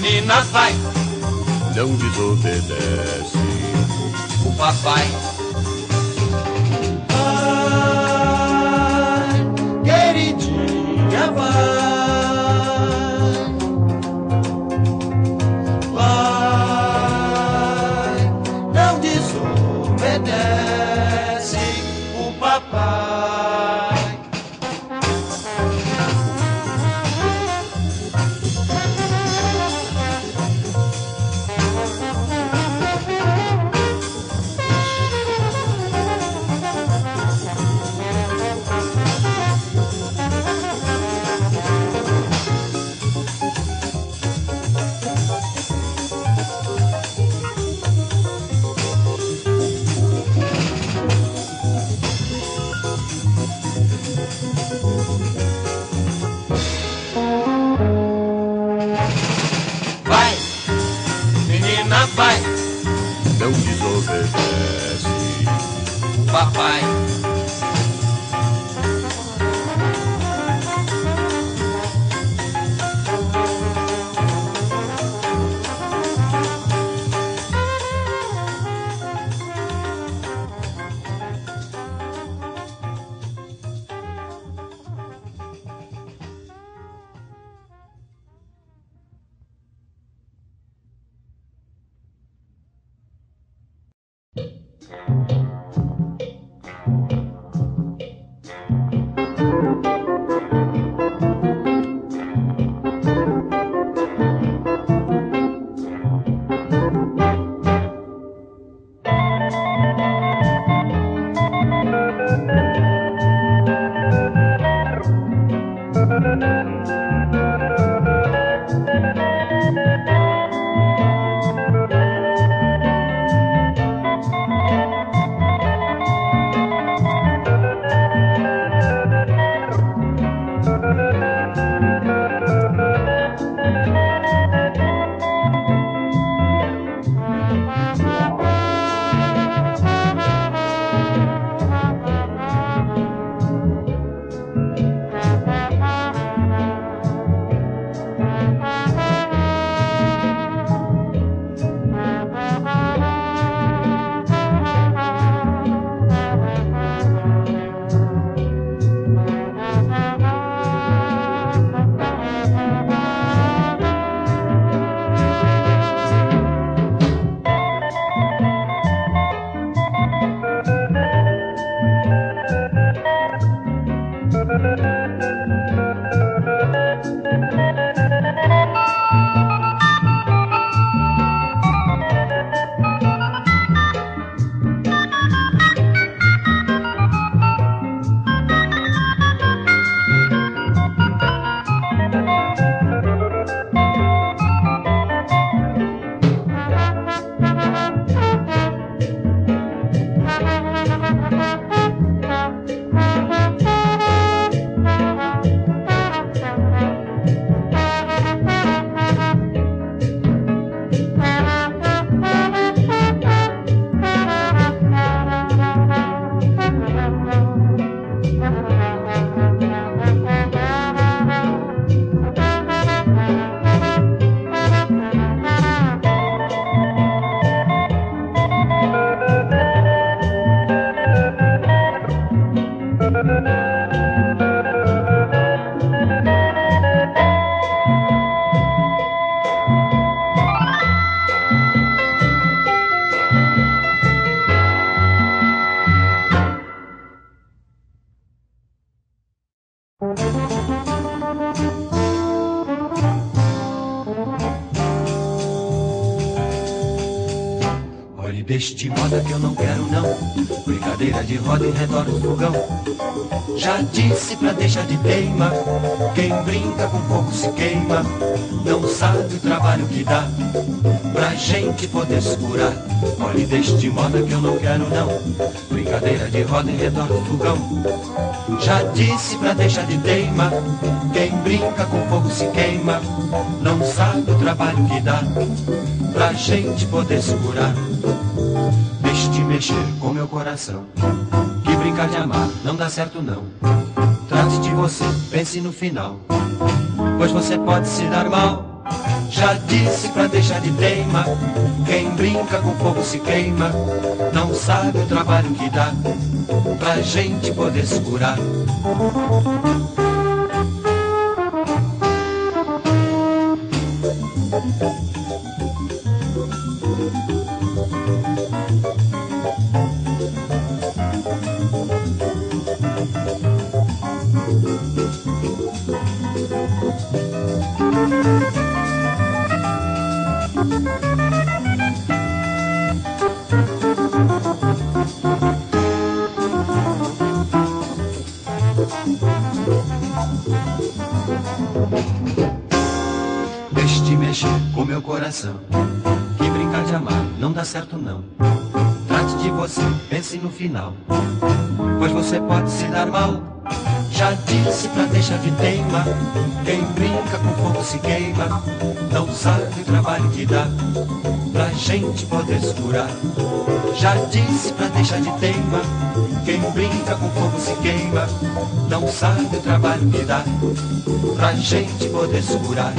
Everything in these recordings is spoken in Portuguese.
menina vai, não desobedece o papai. Vai, queridinha, vai. Vai, não desobedece papai. Olhe, deixe de moda que eu não quero não. Brincadeira de roda em redor do fogão. Já disse pra deixar de teima. Quem brinca com fogo se queima. Não sabe o trabalho que dá pra gente poder se curar. Olhe, deixe de moda que eu não quero não. Brincadeira de roda em redor do fogão. Já disse pra deixar de teima. Quem brinca com fogo se queima. Não sabe o trabalho que dá pra gente poder se curar. Deixe de mexer com meu coração, que brincar de amar não dá certo não. Trate de você, pense no final, pois você pode se dar mal. Já disse pra deixar de teima, quem brinca com fogo se queima. Não sabe o trabalho que dá pra gente poder se curar. Deixe de mexer com meu coração, que brincar de amar não dá certo não. Trate de você, pense no final, pois você pode se dar mal. Já disse pra deixar de teima, quem brinca com fogo se queima. Não sabe o trabalho que dá pra gente poder se curar. Já disse pra deixar de teima, quem brinca com fogo se queima. Não sabe o trabalho que dá pra gente poder se curar.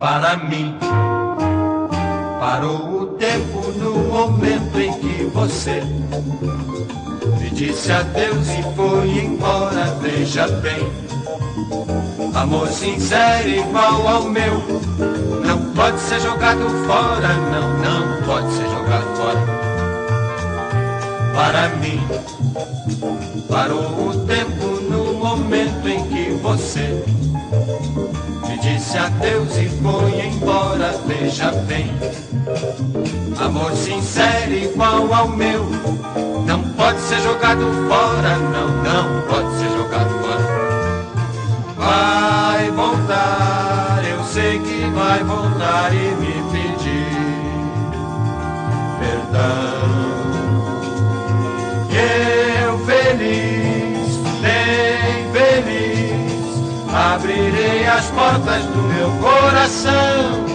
Para mim, parou o tempo no momento em que você me disse adeus e foi embora. Veja bem, amor sincero igual ao meu não pode ser jogado fora, não, não pode ser jogado fora. Para mim, parou o tempo no momento em que você me disse adeus e foi embora. Veja bem, amor sincero igual ao meu não pode ser jogado fora, não, não pode ser jogado fora. Vai voltar, eu sei que vai voltar e me pedir perdão. Eu feliz, bem feliz, abrirei as portas do meu coração.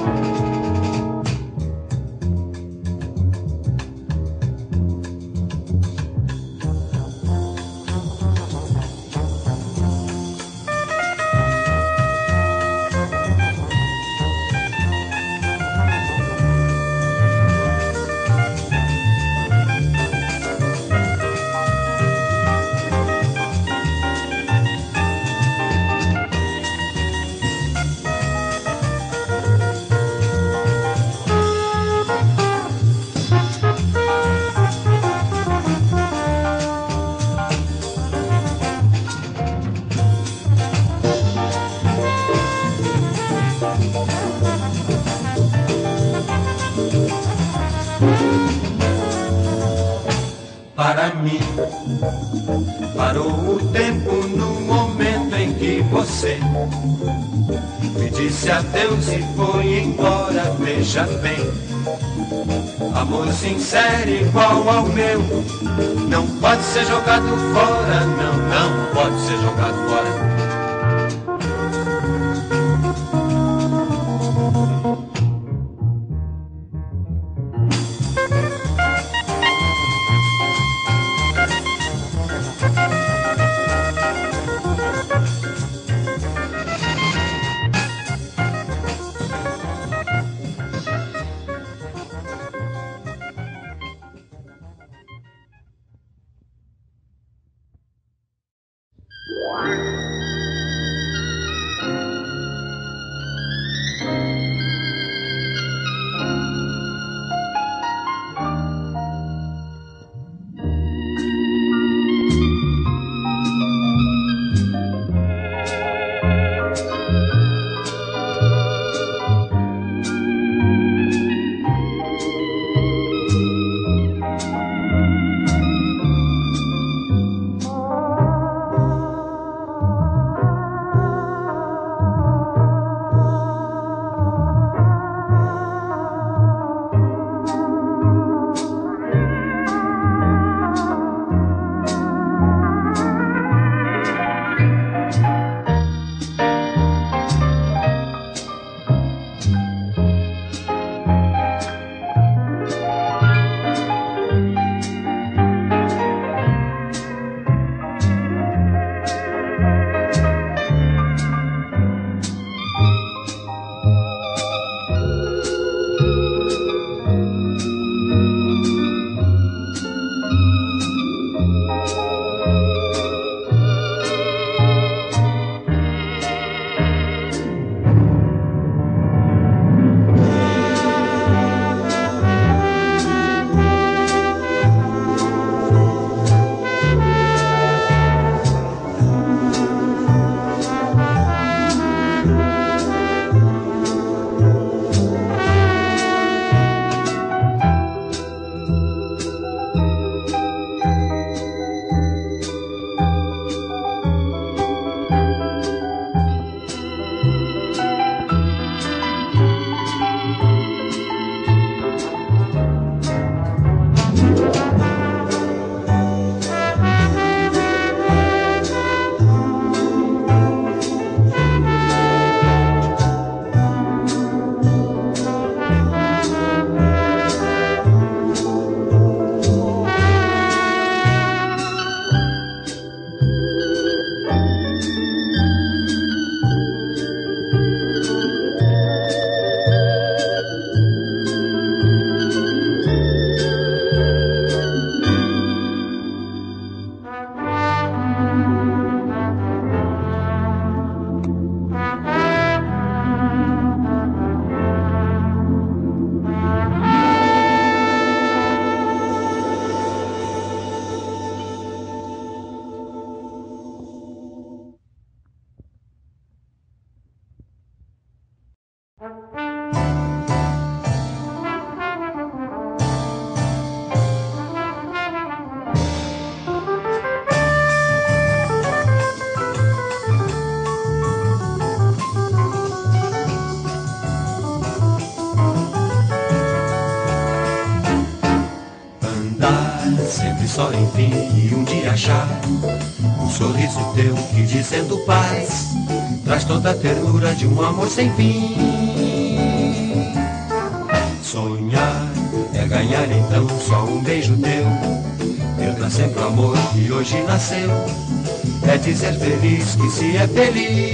Para mim, parou o tempo no momento em que você me disse adeus e foi embora. Veja bem, amor sincero igual ao meu não pode ser jogado fora, não, não pode ser jogado fora. só enfim e um dia achar um sorriso teu que dizendo paz traz toda a ternura de um amor sem fim. Sonhar é ganhar então só um beijo teu, ter pra sempre o amor que hoje nasceu, é dizer feliz que se é feliz.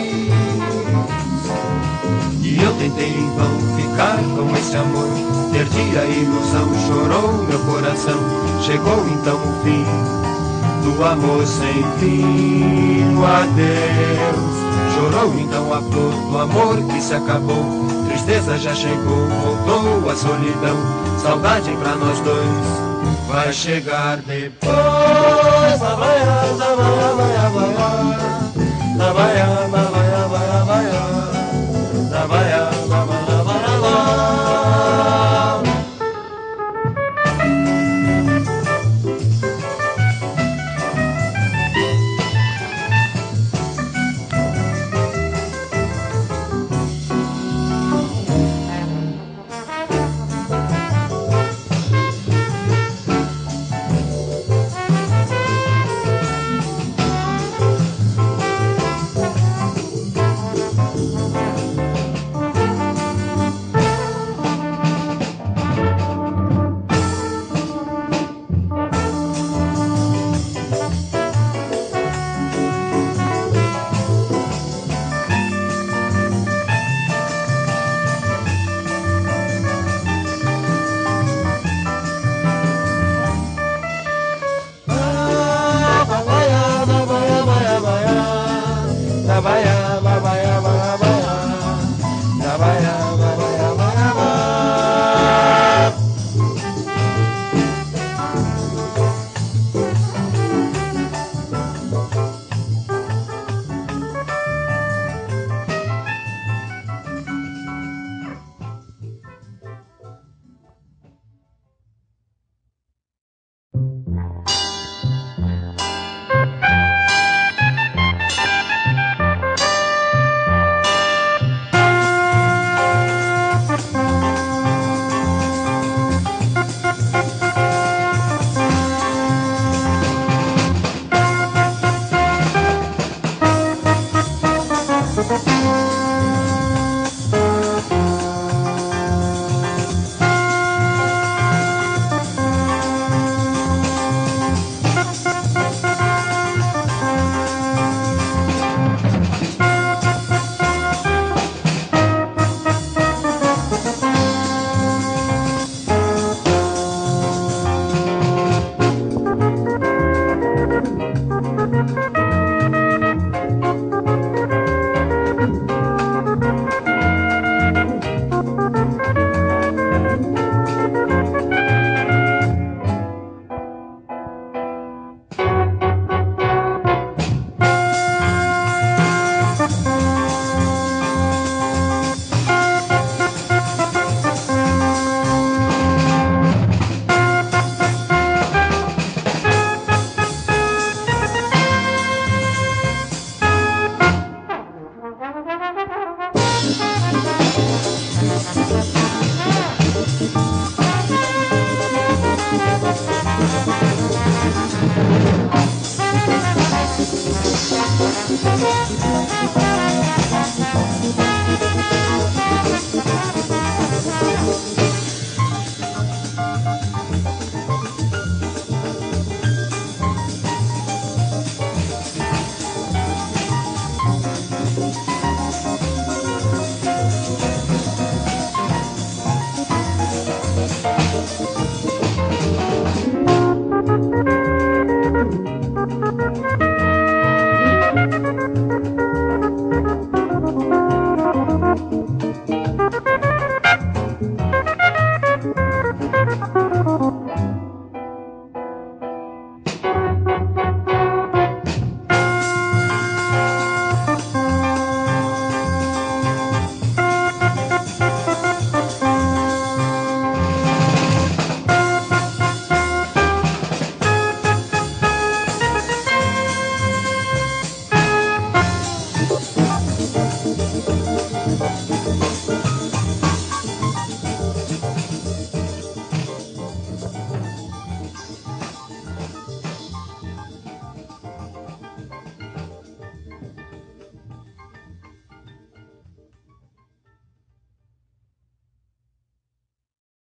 E eu tentei em vão ficar com esse amor, perdi a ilusão, chorou meu coração, chegou então o fim do amor sem fim, o adeus. Chorou então a flor do amor que se acabou, tristeza já chegou, voltou a solidão, saudade pra nós dois vai chegar depois. Lá vai, lá vai, lá vai, lá vai, lá vai, lá vai, lá vai, lá vai, lá vai, lá vai, lá vai, lá vai.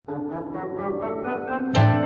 Thank